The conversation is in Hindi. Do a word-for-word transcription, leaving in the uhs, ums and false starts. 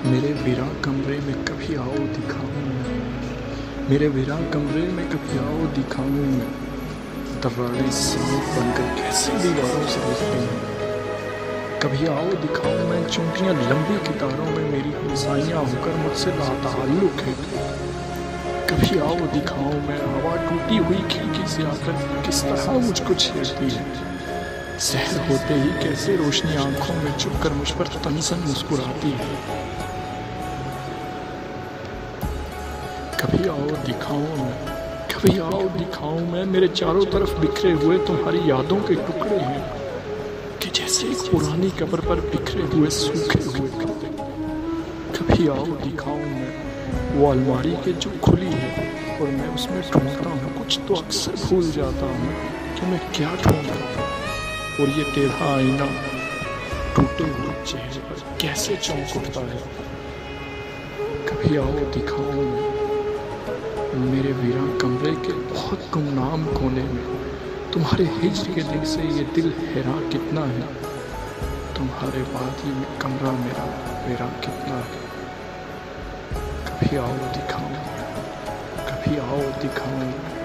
मेरे वीरां कमरे में कभी आओ दिखाऊं मैं, मेरे वीरां कमरे में कभी आओ दिखाऊं मैं, दरवाजे सांप बनकर कैसे दीवारों से लिपटे हैं। कभी आओ दिखाऊं मैं, चुंटियां लंबी कितारों में मेरी हमसाइयां होकर मुझसे लाताल्लुक है। कभी आओ दिखाऊं मैं, हवा टूटी हुई खिड़की से आकर किस तरह मुझको छेड़ती है। सहर होते ही कैसे रोशनी आंखों में चुपकर मुझ पर तनसन मुस्कुराती है। कभी आओ दिखाऊं मैं, कभी आओ दिखाऊं मैं, मेरे चारों तरफ बिखरे हुए तुम्हारी यादों के टुकड़े हैं कि जैसे एक पुरानी कब्र पर बिखरे हुए सूखे हुए कपड़े। कभी आओ दिखाऊं मैं, वो अलमारी के जो खुली है और मैं उसमें ढूंढता हूँ, कुछ तो अक्सर भूल जाता हूँ कि मैं क्या ढूंढ रहा हूँ। और ये टेढ़ा आईना टूटे हुए चेहरे पर कैसे चौंक उठता है। कभी आओ दिखाओ मैं, मेरे वीरां कमरे के बहुत गुमनाम कोने में तुम्हारे हिज्र के दिल से ये दिल हैरान कितना है। तुम्हारे बाद ये कमरा मेरा वीरां कितना है। कभी आओ दिखाओ, कभी आओ दिखाओ।